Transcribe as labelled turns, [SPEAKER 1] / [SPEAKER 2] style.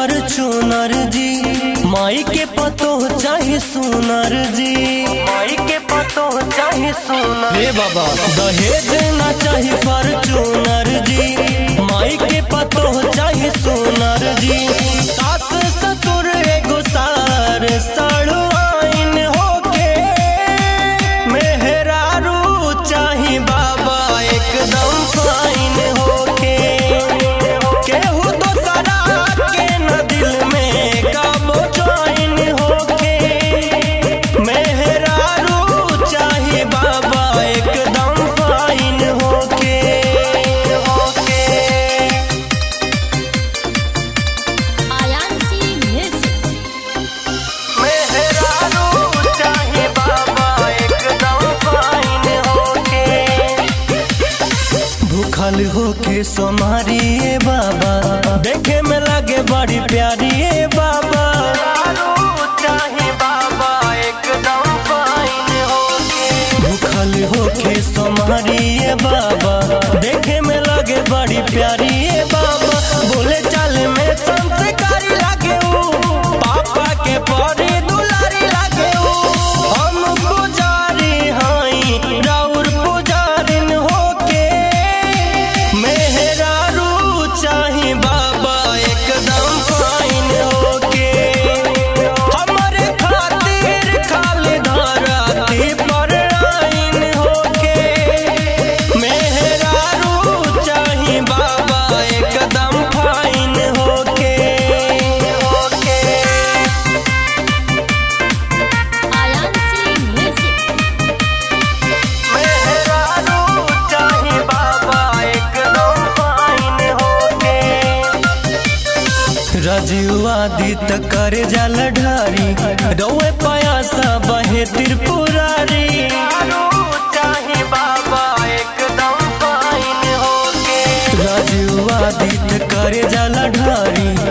[SPEAKER 1] Fortuner जी, माई के पतो चाहे सुनर जी, माई के पतो चाहे सुनर। रे बाबा दहेज ना चाहे फॉर्च्यूनर जी, माई के पतो चाहे सुनर जी। सास ससुर एगो सार सड़वाइन होके, मेहरारू चाहे बाबा एकदम फाइन होके। केहू दोसरा के न दिल में काबो ज्वाइन होके, मेहरारू चाहे बाबा एकदम फाइन होके। भूखल होके सोमारी बाबा, देखे में लगे बड़ी प्यारी बाबा। चाहे बाबा एकदम फाइन होके। भूखल होके सोमारी बाबा, देखे में लगे बड़ी प्यारी बाबा। बोले चाल में संस्कारी लागे ऊ, पापा के परी दुलारी लागे ऊ। हम पुजारी हई राउर पुजारिन होके, मेहरारू चाहे बाबा एकदम फाइन होके। हमारे खातिर खाली धराती पर आइन होके, मेहरारू चाहे बाबा एकदम फाइन होके। रजुआदित कर जल ढारी, रोए पयासा बहे त्रिपुरारी। चाहे बाबा एकदम फाइन होके। रजुआदित कर जल ढारी,